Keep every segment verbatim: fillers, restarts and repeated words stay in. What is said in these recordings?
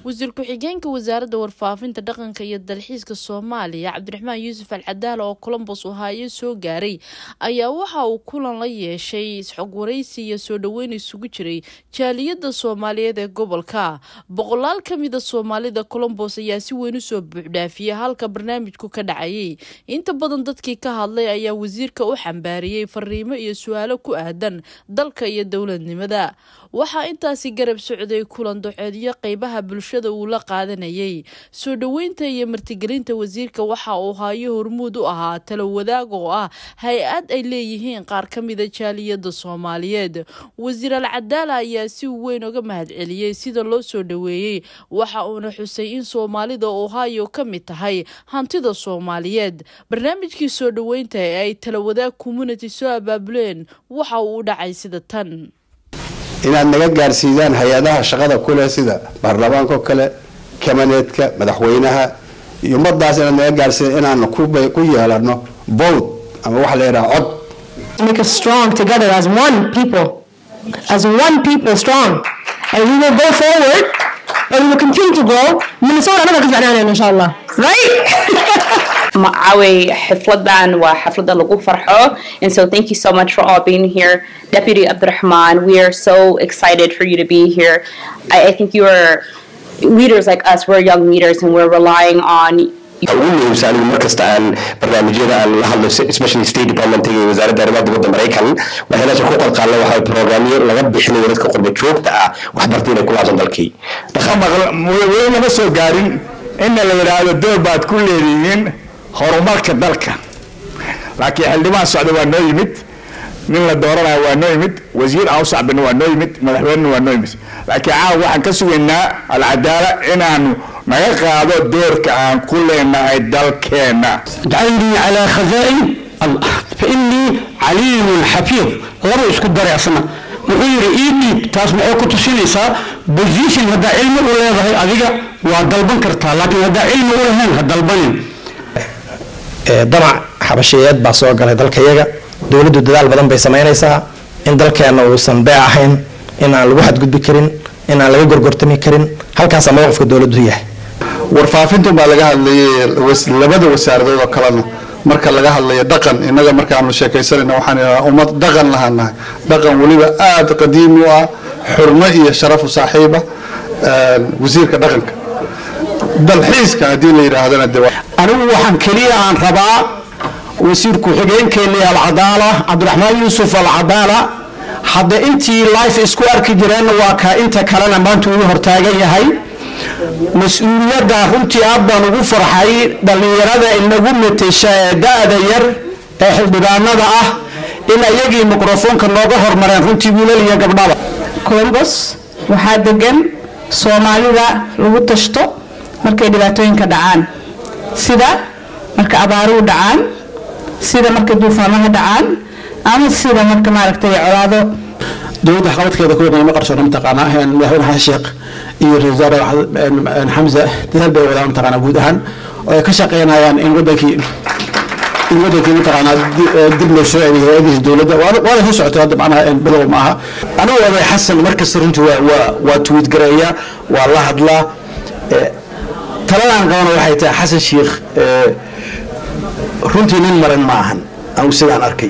wasiir ku-xigeenka wasaaradda warfaafinta dhaqanka iyo dalxiiska Soomaaliya Cabdiraxmaan Yuusuf Al-Cadaala oo Columbus Ohio soo gaaray ayaa waxa uu kulan la yeeshay isxog waraysi iyo soo dhaweyn isugu jiray jaaliyada Soomaaliyeed ee gobolka. Boqolaal ka mid ah Soomaalida Columbus ayaa si weyn u soo buuxdaafiyay halka barnaamijku ka dhacayay. Inta badan dadkii ka hadlay ayaa wasiirka u xambaariyay fariimo iyo su'aalo ku aadan dalka iyo dawladnimada. Waxa intaasi garab socday kulan doceedyo qaybaha bulshada uu la qaadanayay. Soo dhaweynta iyo martigelinta wasiirka waxa uu hayo hormuud u ahaa talo wadaag oo ah hay'ad ay leeyihiin qaar ka mid ah jaaliyada Soomaaliyeed. Wasiir Al-Cadaala ayaa si weyn uga mahadceliyay sida loo soo dhaweeyay, waxa uuna xusay in Soomaalida Ohio ka mid tahay hantida Soomaaliyeed. Barnaamijkii soo dhaweynta ee ay talo wadaag community soo abaabuleen waxa uu u dhacay sida tan. inaad naga gaarsiiyaan hay'adaha shaqada kule sida baarlamaanka kale kamaneedka madaxweynaha iyo umadaas inaad naga gaarsiiyaan inaan ku yeelano vote ama wax la yiraahdo cod. Make us strong together as one people, as one people strong, and we will go forward and we will continue to grow. Minnesota أنا بقول عنها إن شاء الله, right? معاوي حفلتنا وحفلة لغو فرحة. And so thank you so much for all being here. Deputy Abdurrahman, we are so excited for you to be here. I, I think you are leaders like us, we're young leaders and we're relying on أول مثال المركز عن برنامجنا عن هذا especially State Department وزارة الدولة الأمريكان وهنا شكوك القانون وهاي برنامج لقد بيحنا يردك قرب شوك تاع وحضرتينا كل عشان ذلكي. تخمر وين بس قارين إن اللي هذا الدول بعد كل يومين هرمارك ذلك. لكن عندما صعدوا ونويمت من الدورة ونويمت وزير أوسع بن ونويمت مدحون ونويمت. لكن عاو عن كسوينا العدالة إن أنه ما يقع هذا الدور كان كلنا الدلكنا. دعني على خزائن الله فإني عليم حفيظ غير إسكت دري أصلا غير إيدي تسمع كنت سيلسا بزيش هذا علم ولا هذا أذيك وهالدلبن كرتها لكن هذا علم ولا هن هالدلبن دمع حبشيات بسوق على ذلك يجا دولة الدلال بدن بيسمينيسا إن ذلك أنا وسنبيع حين إن الواحد قد بكرين إن على يجر قرتني كرين هل كان سموه في الدولة دهيه warfaafintu baa laga hadlayay labada wasaaradooda oo kala marka laga hadlayo dhaqan inaga marka aanu sheekaysanayna waxaan ummad dhaqan lahaanahay dhaqan waliba aad qadiimi u ah xurmo iyo sharaf u saaxiiba wasiirka dhaqanka dalxiiska hadii la yiraahdana anigu waxaan kaliya aan rabaa wasiirku xigeenkeena Al-Cadaala Cabdiraxmaan Yuusuf Al-Cadaala hadda intii life isku arki jireen waa ka inta kalena maanta uu hortaagan yahay مسؤولية runtii aad baan ugu farxay dhalinyarada inagu meesha daada yar ee xildhibaanada ah in ayagii mikrofoonka nooga hormareen runtii wiilal iyo gabdhaba. Columbus waxaa degan Soomaalida lagu tashto markay dhibaatooyinka dhacaan, sida marka abaaruhu dhacaan, sida marka duufaamaha dhacaan, ama sida marka maaragtay colaado. dowladda xaqabadkeeda ku weyn ma qarsoon mataqaana in madaxweynaha Sheekh iyo Ra'iisul Hamza dadaal bay wadaan mataqaana guud ahaan oo ay ka shaqeynayaan in wadankii in wadankii mataqaana dib loo soo celiyo hay'adaha dowladda waa la socota hadda macnaha in bilow maaha anigu waa Xasan markas runtii waa waa tweet gareeya waa la hadlaa taladan qaban waxay tahay Xasan Sheekh runtii nin maran maahan aan sidaan arkay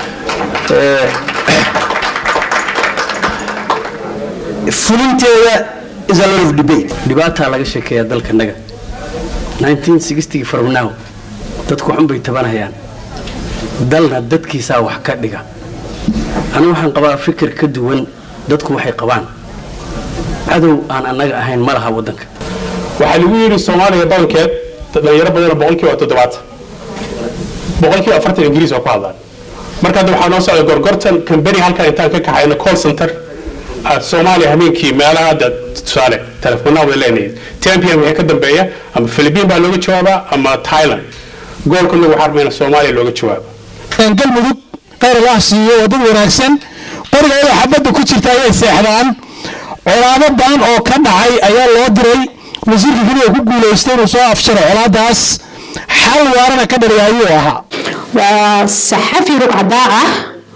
fulinteeda is a lot of debate dhibaataa laga sheekeeyaa dalkanaga nineteen sixty from now dadku xun bay tabanayaan dalna dadkiisa wax ka dhiga anigu waxaan qabaa fikir ka duwan dadku waxay qabaan cadow aan anaga ahayn ma laha wadanka waxa lagu yiri Soomaaliya dalkeed dhalinyaro badan boqolkiiba toddobaatan boqolkiiba afartan Ingiriis oo ku hadlaan marka hadda waxaa noo socda gorgortan company halka intaan ka kaxayna call center Soomaaliya habeenkii meelaha dad tusaale telefoonada way leeyihiin ten p m wixii ka dambeeya ama Philippines baa looga jawaabaa ama Thailand goolka lagu xarmeeyna Soomaaliya looga jawaaba galmudug qeyr Allah siiyo wadad wanaagsan qoriga ay xabada ku jirta ay seexdaan colaado baan oo ka dhacay ayaa loo diray wasiirka guriga ku guuleystay inuu soo afjaro colaadaas xal waarana ka dhaliyay ahaa waa saxafi rugcadaa ah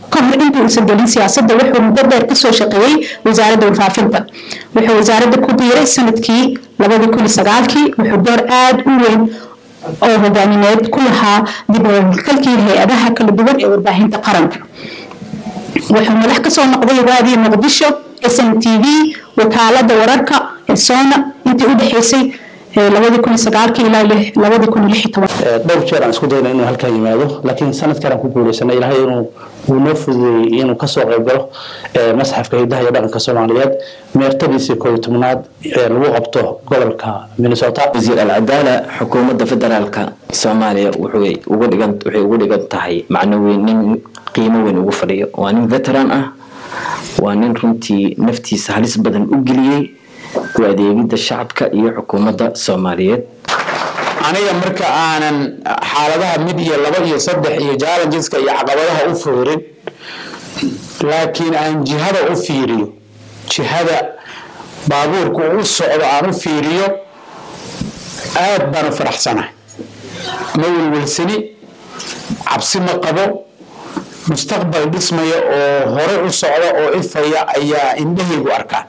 kahor intii uusan gelin siyaasadda wuxuu muddo dheer kasoo shaqeeyey wasaaradda warfaafinta wuxuu wasaaradda ku biiray sanadkii labadii kun iyo sagaalkii wuxuu door aada u weyn oo hogaamineed ku lahaa dib u hawlgalkii hay-adaha kala duwan ee warbaahinta qaranka wuxuu madax kasoo noqday raadiyo muqdisho s n t v wakaalada wararka ee soona intii u dhexeysay labadii kun iyo sagaalkii ilaa labadii kun iyo lix iyo toban dhowr jeer aan isku dayna inuu halkan yimaado laakiin sanadkan aan ku guuleysanay ilaahay inuu uu noo fududeeyey inuu kasoo qayb galo masxafka hidaha iyo dhaqanka soomaaliyeed meertadiisii koob iyo tobnaad ee lagu qabto gobolka minnesota wasiir alcadaala xukuumadda federaalka soomaaliya wuxuu uga dhigan waxay uga dhigan tahay macno weyn nin qiimo weyn ugu fadhiyo waa nin veteran ah waa nin runtii naftiisa halis badan u geliyey u adeegidda shacabka iyo xukuumadda soomaaliyeed aniga marka aanan xaaladaha mid iyo laba iyo saddex iyo challengeska iyo caqabadaha u fiirin laakiin aan jihada u fiiriyo jihada baabuurku u socdo aan u fiiriyo aad baan u faraxsanahay ma welwelsani cabsi ma qabo mustaqbal dhismaya oo hore u socda oo ifaya ayaa indhahaygu arkaa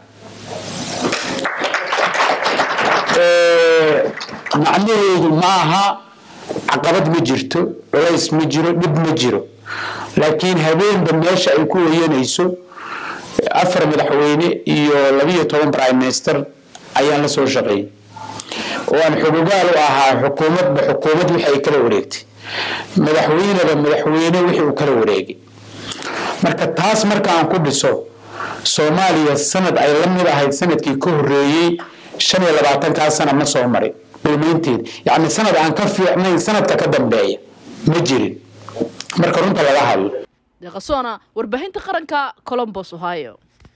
macnaheedu maaha caqabad ma jirto culays ma jiro dhib ma jiro laakiin habeenba meesha ay ku weyanayso afar madaxweyne iyo labiyo toban prime minister ayaan la soo shaqeeyey oo aan xudugaal u ahaa xukuumadba xukuumad wixii ay kala wareegtay madaxweyneba madaxweyne wixii uu kala wareegay marka taas marka aan ku dhiso soomaaliya sanad ay la mid ahayd sanadkii ka horreeyey shan iyo labaatankaa sana ma soo marin qiimaynteed yacni sanad aan ka fiicnayn sanadka ka dambeeya ma jirin marka runta laga hadlo deeqasoona warbaahinta qaranka Columbus Ohio.